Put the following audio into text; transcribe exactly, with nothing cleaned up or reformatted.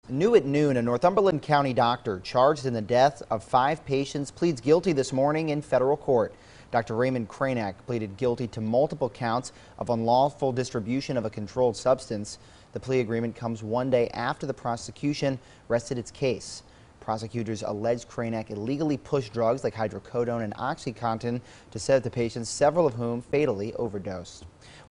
New at noon, a Northumberland County doctor charged in the death of five patients pleads guilty this morning in federal court. Doctor Raymond Kraynak pleaded guilty to multiple counts of unlawful distribution of a controlled substance. The plea agreement comes one day after the prosecution rested its case. Prosecutors alleged Kraynak illegally pushed drugs like hydrocodone and OxyContin to sedate the patients, several of whom fatally overdosed.